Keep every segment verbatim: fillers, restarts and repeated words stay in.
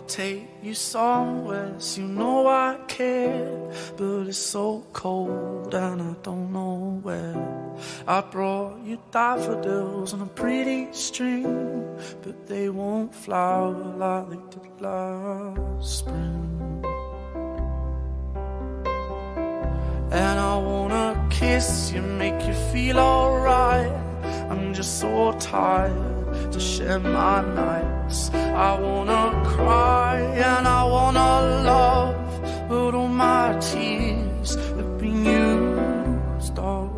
take you somewhere, so you know I care. But it's so cold and I don't know where. I brought you daffodils on a pretty string, but they won't flower like they did last spring. And I wanna kiss you, make you feel alright. I'm just so tired to share my nights. I wanna cry and I wanna love, but all my tears have been used up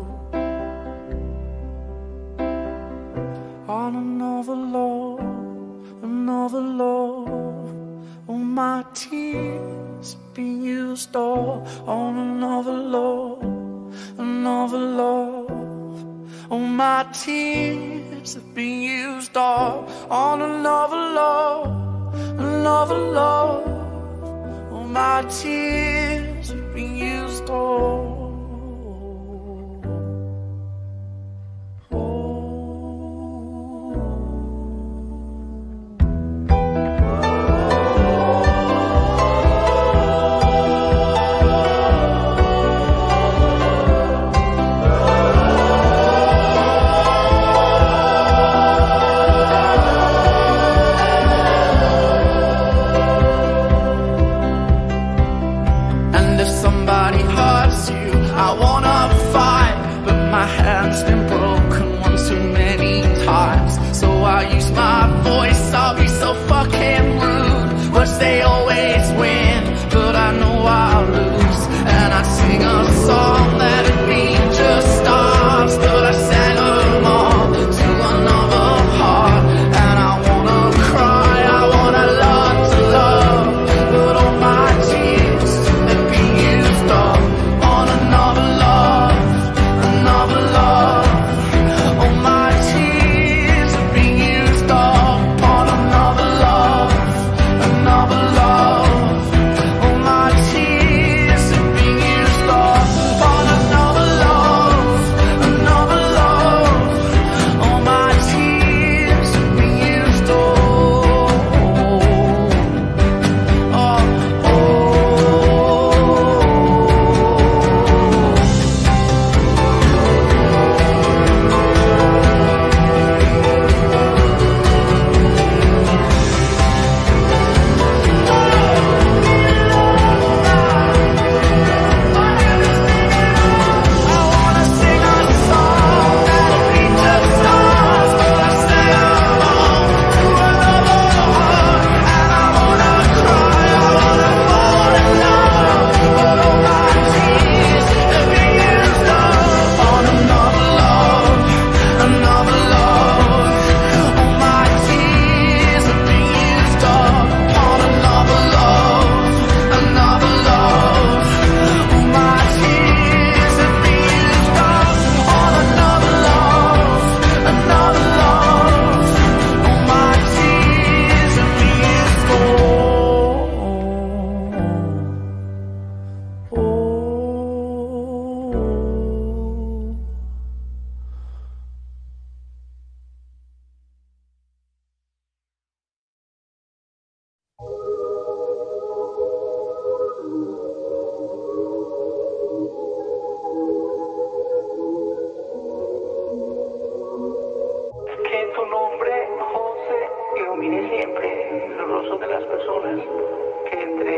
on another love, another love. All my tears have been used up on another love, another love. All my tears have been used up on another love, another love. All my tears have been used up. They always win, but I know I'll lose. And I sing a song that had been just stars, but I sang them all to another heart. And I wanna cry, I wanna learn to love, but all my tears have been used up on another love, another love. All my tears have been used up on another love, another love. All my tears have been used up on another love, another love. All my tears have been used up. Oh, oh, Que tu nombre, José, ilumine siempre los rostros de las personas, que entre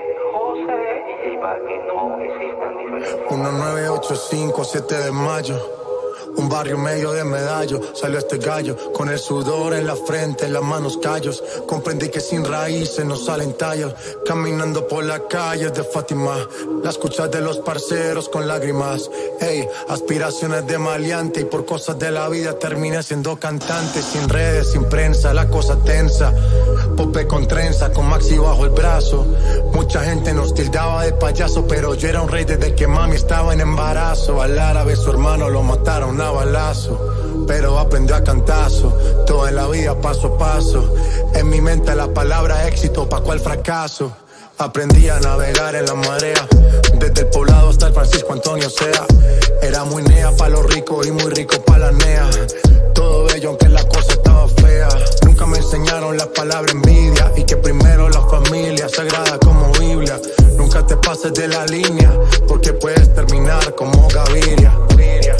José y J Balvin no existan diferencias. uno nueve ocho cinco, siete de mayo. Un barrio medio de medallo, salió este gallo, con el sudor en la frente, en las manos callos. Comprendí que sin raíces no salen tallos. Caminando por las calles de Fátima, la escuchas de los parceros con lágrimas. Ey, aspiraciones de maleante, y por cosas de la vida terminé siendo cantante. Sin redes, sin prensa, la cosa tensa. Pope con trenza, con Maxi bajo el brazo. Mucha gente nos tildaba de payaso, pero yo era un rey desde que mami estaba en embarazo. Al árabe su hermano lo mataron a balazo, pero aprendió a cantazo. Todo en la vida paso a paso. En mi mente la palabra éxito, pa' cuál fracaso. Aprendí a navegar en la marea, desde el poblado hasta el Francisco Antonio Sea. Era muy nea pa' los ricos y muy rico pa' la nea. Todo bello aunque la cosa estaba fea. Nunca me enseñaron inventaron la palabra envidia y que primero la familia, sagrada como Biblia. Nunca te pases de la línea, porque puedes terminar como Gaviria. Oye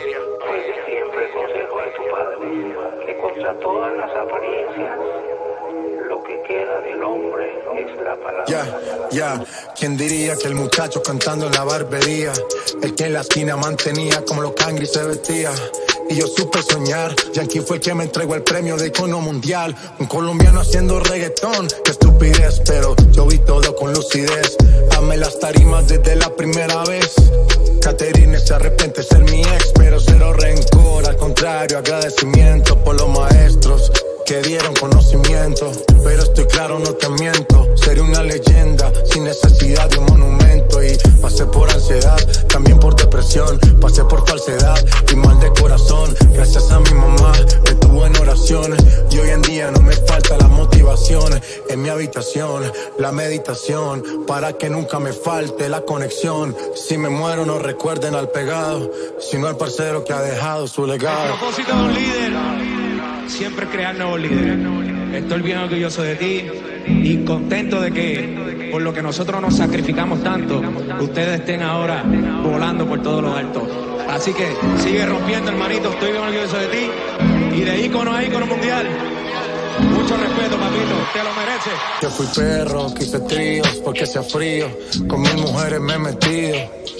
siempre el consejo de tu padre, que contra todas las apariencias, lo que queda del hombre es la palabra. Ya, yeah, ya, yeah. ¿Quién diría que el muchacho cantando en la barbería, el que en la esquina mantenía como los cangri se vestía? Y yo supe soñar, Yankee fue el que me entregó el premio de icono mundial. Un colombiano haciendo reggaetón, qué estupidez, pero yo vi todo con lucidez. Amé las tarimas desde la primera vez. Caterine se arrepiente de ser mi ex, pero cero rencor, al contrario, agradecimiento por los maestros que dieron conocimiento. Pero estoy claro, no te miento, seré una leyenda sin necesidad de un monumento. Y pasé por ansiedad, también por depresión, pasé por falsedad y mal de corazón. Gracias a mi mamá me tuvo en oración y hoy en día no me falta la motivación. En mi habitación, la meditación, para que nunca me falte la conexión. Si me muero no recuerden al pegado, sino al parcero que ha dejado su legado. A propósito de un líder, siempre crear nuevos líderes. Estoy bien orgulloso de ti y contento de que por lo que nosotros nos sacrificamos tanto, ustedes estén ahora volando por todos los altos. Así que sigue rompiendo, hermanito. Estoy bien orgulloso de ti y de ícono a ícono mundial. Mucho respeto, papito, te lo mereces. Yo fui perro, quise tríos porque hacía frío. Con mil mujeres me he metido,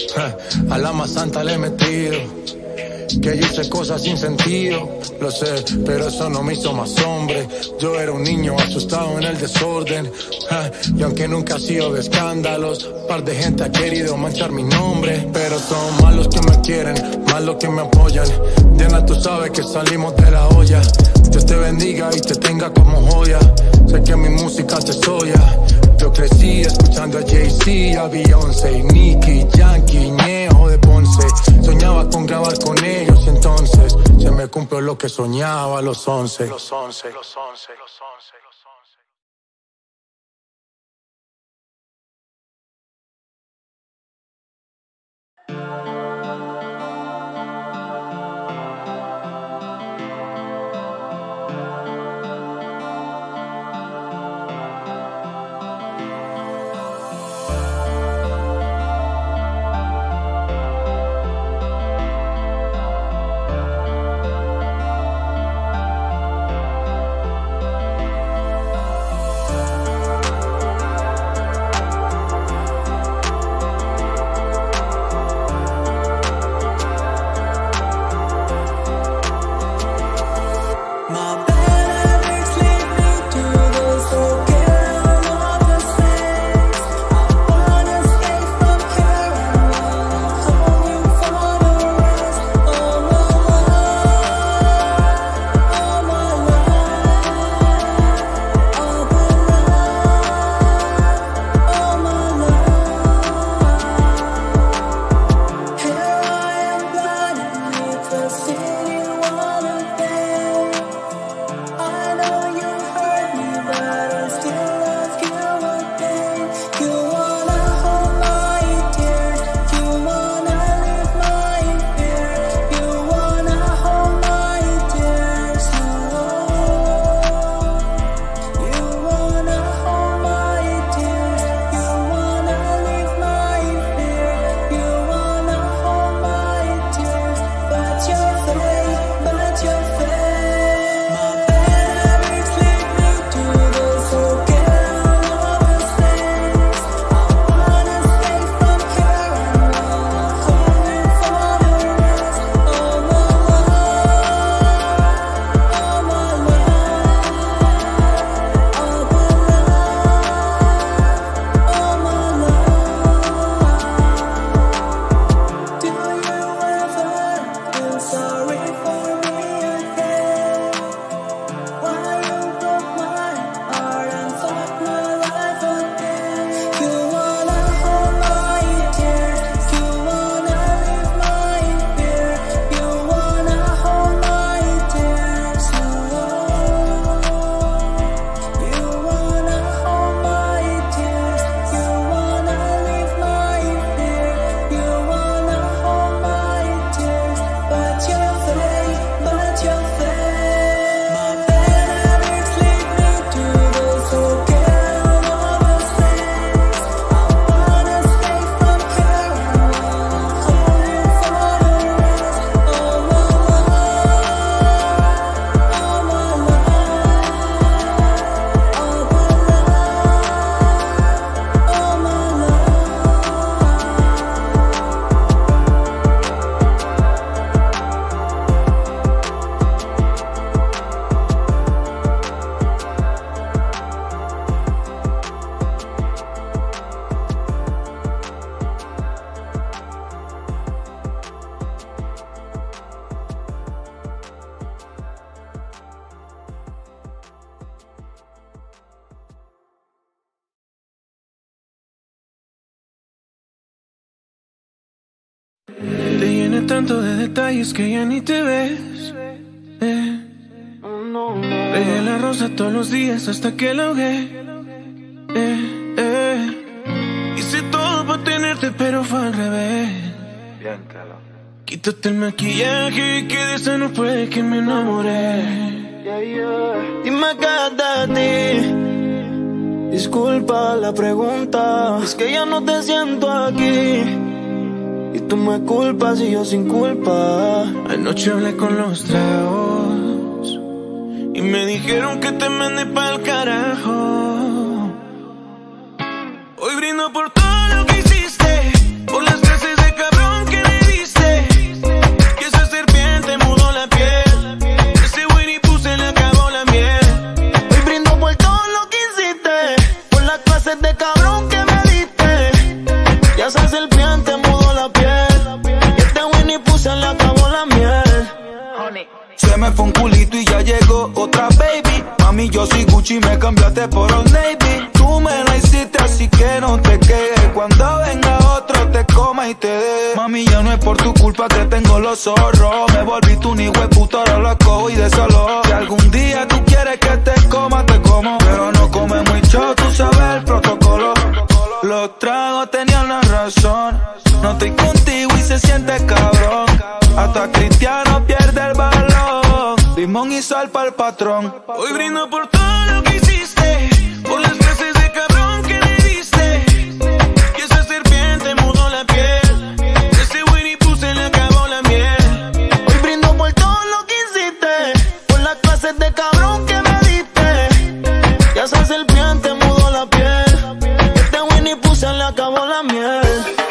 a la más santa le he metido. Que yo hice cosas sin sentido, lo sé, pero eso no me hizo más hombre. Yo era un niño asustado en el desorden, ja, y aunque nunca he sido de escándalos, un par de gente ha querido manchar mi nombre. Pero son más los que me quieren, más los que me apoyan. Diana, tú sabes que salimos de la olla. Dios te bendiga y te tenga como joya. Sé que mi música te soya. Yo crecí escuchando a Jay-Z, a Beyoncé, Nicki, Yankee, Ñejo de Ponce. Soñaba con grabar con ellos y entonces se me cumplió lo que soñaba a los once. Los once, los once, los once, los once. tanto de detalles que ya ni te ves. Eh. Regué la rosa todos los días hasta que la ahogué. Eh, eh. Hice todo para tenerte, pero fue al revés. Quítate el maquillaje, que de eso no fue que me enamoré. Dime qué de ti. Disculpa la pregunta, es que ya no te siento aquí. Y tú me culpas y yo sin culpa. Anoche hablé con los tragos y me dijeron que te mandé pa'l carajo. Hoy brindo por todo lo que hiciste, por las clases de cabrón que me diste. Que esa serpiente mudó la piel, ese Winnie Pooh se le acabó la miel. Hoy brindo por todo lo que hiciste, por las clases de cabrón que me diste. Ya esa serpiente mudó la piel, y este Winnie Pooh se le acabó la miel. Honey. Se me fue un culito y ya llegó otra baby. Mami, yo soy Gucci, me cambiaste por Old Navy. Tú me la hiciste así que no te quejes. Cuando venga otro te coma y te dé. Mami, ya no es por tu culpa que tengo los zorros. Me volví tu ni hueputo, ahora lo cojo y de solo. Si algún día tú quieres que te coma, te como. Pero no come mucho, tú sabes el protocolo. Los tragos tenían la razón. No estoy contigo y se siente cabrón. Hasta Cristiano pierde el balón. Limón y sal pa'l patrón. Hoy brindo por todo lo que hiciste, por las clases de cabrón que le diste. Que esa serpiente mudó la piel, ese Winnie Pooh se le acabó la miel. Hoy brindo por todo lo que hiciste, por las clases de cabrón que me diste. Que esa serpiente mudó la piel, este Winnie Pooh se le acabó la miel.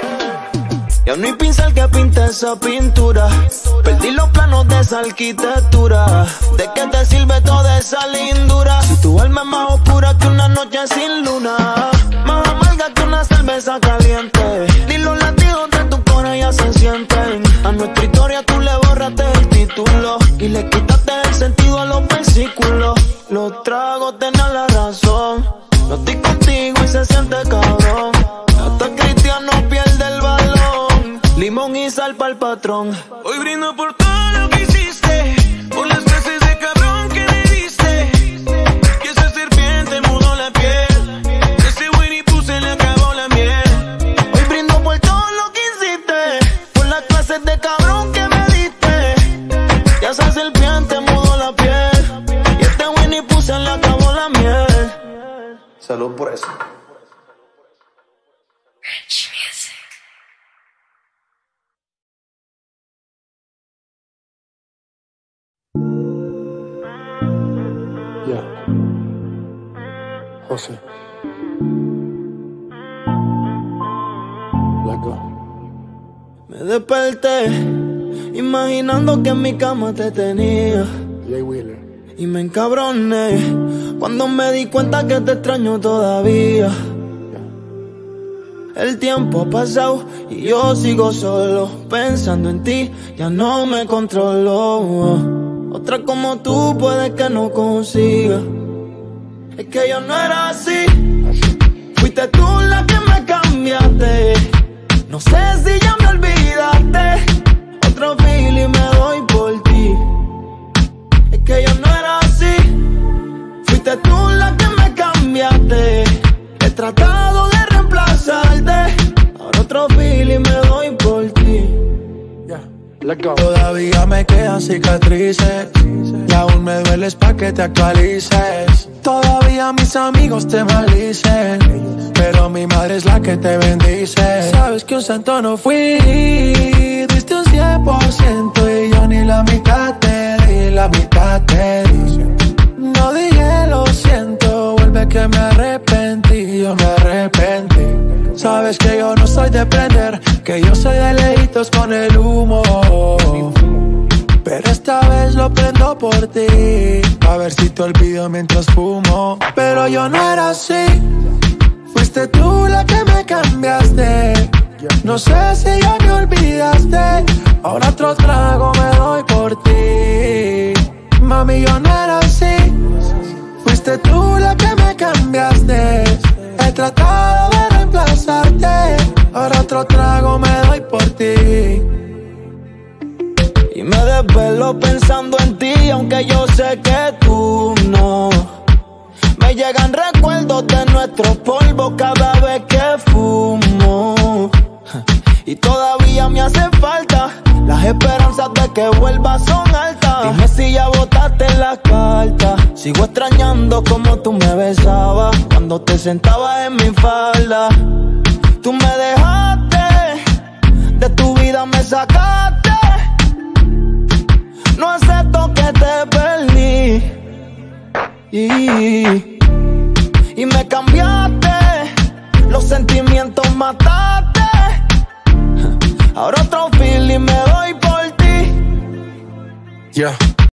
Ya no hay pincel que pinte esa pintura. Perdí los planos de esa arquitectura. ¿De qué te sirve toda esa lindura? Si tu alma es más oscura que una noche sin luna, más amarga que una cerveza caliente. Ni los latidos de tu corazón ya se sienten. A nuestra historia tú le borraste el título y le quitaste el sentido a los versículos. Los tragos tenían la razón. No estoy contigo y se siente cabrón. Hasta Cristiano pierde el balón. Limón y sal pa'l patrón. Hoy brindo por todo lo que hiciste, por las clases de cabrón que me diste. Que esa serpiente mudó la piel, ese Winnie Pooh se le acabó la miel. Hoy brindo por todo lo que hiciste, por las clases de cabrón que me diste. Que esa serpiente mudó la piel, y este Winnie Pooh se le acabó la miel. Salud por eso. Yeah. José. Let go. Me desperté imaginando que en mi cama te tenía. Jay Wheeler. Y me encabroné cuando me di cuenta que te extraño todavía. El tiempo ha pasado y yo sigo solo, pensando en ti, ya no me controlo. Otra como tú puede que no consiga. Es que yo no era así. Fuiste tú la que me cambiaste. No sé si ya me olvidaste. Otro feeling me doy por ti. Es que yo no era así. Fuiste tú la que me cambiaste. He tratado de reemplazarte. Ahora otro feeling me doy por ti. Let go. Todavía me quedan cicatrices y aún me dueles pa' que te actualices. Todavía mis amigos te maldicen, pero mi madre es la que te bendice. Sabes que un santo no fui, diste un cien por ciento y yo ni la mitad te di, la mitad te di. No dije lo siento, vuelve que me arrepentí, yo me arrepentí. Sabes que yo no soy de prender, que yo soy de lejitos con el humo. Pero esta vez lo prendo por ti, a ver si te olvido mientras fumo. Pero yo no era así, fuiste tú la que me cambiaste. No sé si ya me olvidaste, ahora otro trago me doy por ti. Mami, yo no era así, fuiste tú la que me cambiaste. He tratado de reemplazarte, ahora otro trago me doy por ti. desvelo pensando en ti, aunque yo sé que tú no. Me llegan recuerdos de nuestros polvos cada vez que fumo. Y todavía me hace falta, las esperanzas de que vuelvas son altas. Dime si ya botaste la carta. Sigo extrañando como tú me besabas cuando te sentabas en mi falda. Tú me dejaste, de tu vida me sacaste. No acepto que te perdí. Y, y me cambiaste, los sentimientos mataste. Ahora otro feeling me doy por ti. Yeah.